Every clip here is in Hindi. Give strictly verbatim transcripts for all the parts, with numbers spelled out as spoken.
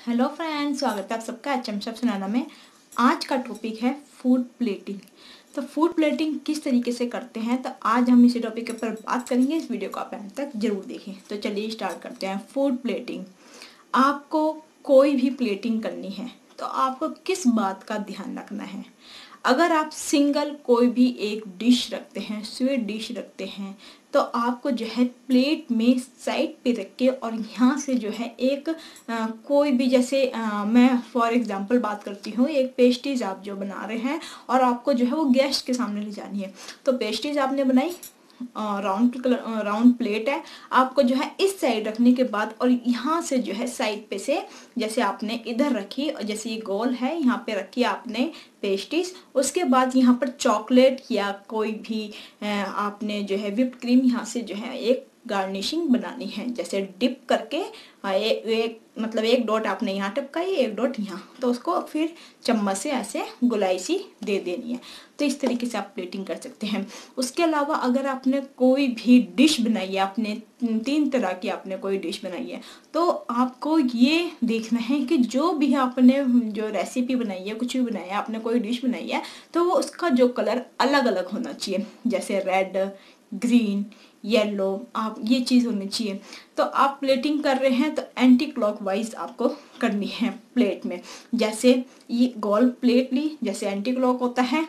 हेलो फ्रेंड्स, स्वागत है आप सबका एच एम शेफ सुनाना में। आज का टॉपिक है फूड प्लेटिंग। तो फूड प्लेटिंग किस तरीके से करते हैं, तो आज हम इसी टॉपिक के ऊपर बात करेंगे। इस वीडियो को आप अंत तक जरूर देखें। तो चलिए स्टार्ट करते हैं। फूड प्लेटिंग, आपको कोई भी प्लेटिंग करनी है तो आपको किस बात का ध्यान रखना है। अगर आप सिंगल कोई भी एक डिश रखते हैं, स्वीट डिश रखते हैं, तो आपको जो है प्लेट में साइड पे रख के और यहाँ से जो है एक आ, कोई भी जैसे आ, मैं फॉर एग्जांपल बात करती हूँ, एक पेस्ट्रीज आप जो बना रहे हैं और आपको जो है वो गेस्ट के सामने ले जानी है। तो पेस्ट्रीज आपने बनाई, राउंड कलर राउंड प्लेट है, आपको जो है इस साइड रखने के बाद और यहाँ से जो है साइड पे से जैसे आपने इधर रखी और जैसे ये गोल है यहाँ पे रखी आपने पेस्ट्रीज। उसके बाद यहाँ पर चॉकलेट या कोई भी आपने जो है व्हिप्ड क्रीम यहाँ से जो है एक गार्निशिंग बनानी है, जैसे डिप करके एक एक मतलब एक डॉट आपने यहाँ टपकाई, एक डॉट यहाँ, तो उसको फिर चम्मच से ऐसे गुलाई सी दे देनी है। तो इस तरीके से आप प्लेटिंग कर सकते हैं। उसके अलावा अगर आपने कोई भी डिश बनाई है, आपने तीन तरह की आपने कोई डिश बनाई है, तो आपको ये देखना है कि जो भी आपने जो रेसिपी बनाई है, कुछ भी बनाया है, आपने कोई डिश बनाई है, तो वो उसका जो कलर अलग अलग होना चाहिए, जैसे रेड, ग्रीन, येलो, आप ये चीज़ होनी चाहिए। तो आप प्लेटिंग कर रहे हैं तो एंटी क्लॉकवाइज आपको करनी है प्लेट में। जैसे ये गोल प्लेट ली, जैसे एंटी क्लॉक होता है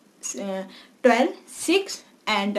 twelve, six and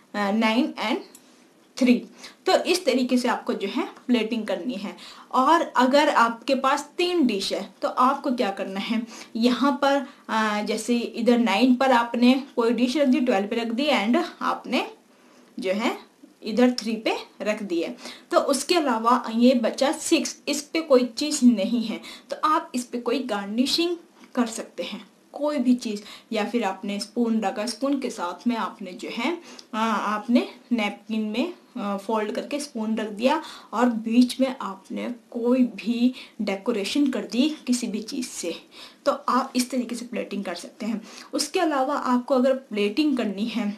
nine and three. तो इस तरीके से आपको जो है प्लेटिंग करनी है। और अगर आपके पास तीन डिश है तो आपको क्या करना है, यहाँ पर आ, जैसे इधर नाइन पर आपने कोई डिश रख दी, ट्वेल्व पे रख दी एंड आपने जो है इधर थ्री पे रख दिए। तो उसके अलावा ये बचा सिक्स, इस पे कोई चीज़ नहीं है, तो आप इस पे कोई गार्निशिंग कर सकते हैं, कोई भी चीज़। या फिर आपने स्पून रखा, स्पून के साथ में आपने जो है आ, आपने नैपकिन में फोल्ड करके स्पून रख दिया और बीच में आपने कोई भी डेकोरेशन कर दी किसी भी चीज़ से। तो आप इस तरीके से प्लेटिंग कर सकते हैं। उसके अलावा आपको अगर प्लेटिंग करनी है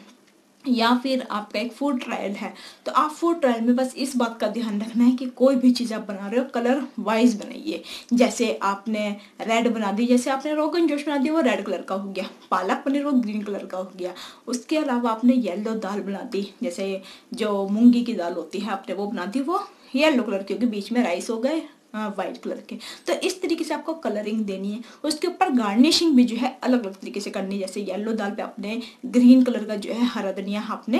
या फिर आपका एक फूड ट्रायल है, तो आप फूड ट्रायल में बस इस बात का ध्यान रखना है कि कोई भी चीज़ आप बना रहे हो कलर वाइज बनाइए। जैसे आपने रेड बना दी, जैसे आपने रोगन जोश बना दिया वो रेड कलर का हो गया, पालक पनीर वो ग्रीन कलर का हो गया। उसके अलावा आपने येलो दाल बना दी, जैसे जो मूंगी की दाल होती है आपने वो बना दी, वो येलो कलर की होगी, बीच में राइस हो गए वाइट कलर के। तो इस तरीके से आपको कलरिंग देनी है। उसके ऊपर गार्निशिंग भी जो है अलग अलग तरीके से करनी है। जैसे येलो दाल पे आपने ग्रीन कलर का जो है हरा धनिया आपने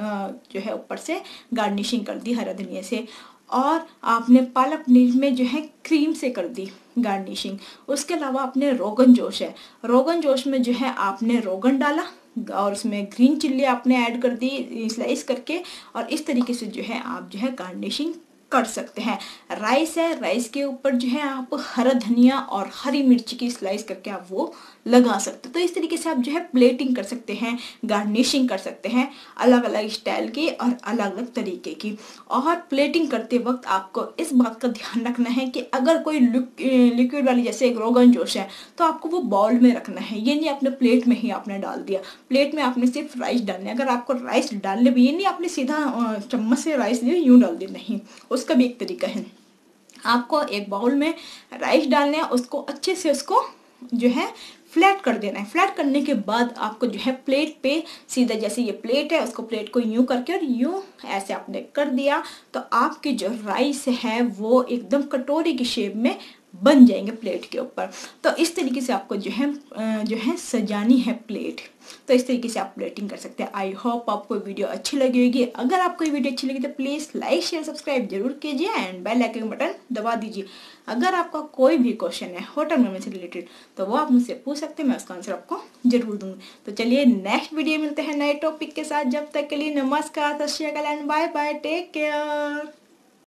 जो है ऊपर से गार्निशिंग कर दी हरा धनिया से, और आपने पालक पनीर में जो है क्रीम से कर दी गार्निशिंग। उसके अलावा आपने रोगन जोश है, रोगन जोश में जो है आपने रोगन डाला और उसमें ग्रीन चिल्ली आपने ऐड कर दी स्लाइस करके, और इस तरीके से जो है आप जो है गार्निशिंग कर सकते हैं। राइस है, राइस के ऊपर जो है आप हरा धनिया और हरी मिर्च की स्लाइस करके आप वो लगा सकते हैं। तो इस तरीके से आप जो है प्लेटिंग कर सकते हैं, गार्निशिंग कर सकते हैं, अलग अलग स्टाइल की और अलग अलग तरीके की। और प्लेटिंग करते वक्त आपको इस बात का ध्यान रखना है कि अगर कोई लिक्विड वाली जैसे एक रोगन जोश है तो आपको वो बाउल में रखना है, ये नहीं आपने प्लेट में ही आपने डाल दिया। प्लेट में आपने सिर्फ राइस डालने, अगर आपको राइस डालने भी, ये नहीं आपने सीधा चम्मच से राइस दिया यूँ डाल दी, नहीं, उसका भी एक तरीका है। आपको एक बाउल में राइस डालना है, उसको अच्छे से उसको जो है फ्लैट कर देना है। फ्लैट करने के बाद आपको जो है प्लेट पे सीधा, जैसे ये प्लेट है उसको प्लेट को यूं करके और यूं ऐसे आपने कर दिया, तो आपकी जो राइस है वो एकदम कटोरी की शेप में बन जाएंगे प्लेट के ऊपर। तो इस तरीके से आपको जो है जो है सजानी है प्लेट। तो इस तरीके से आप प्लेटिंग कर सकते हैं। आई होप आपको वीडियो अच्छी लगी होगी। अगर आपको ये वीडियो अच्छी लगी तो प्लीज़ लाइक शेयर सब्सक्राइब जरूर कीजिए एंड बेल आइकन बटन दबा दीजिए। अगर आपका कोई भी क्वेश्चन है होटल मैनेजमेंट से रिलेटेड तो वो आप मुझसे पूछ सकते हैं, मैं उसका आंसर आपको जरूर दूंगी। तो चलिए नेक्स्ट वीडियो मिलते हैं नए टॉपिक के साथ। जब तक के लिए नमस्कार, सत श्री अकाल and bye bye, take care.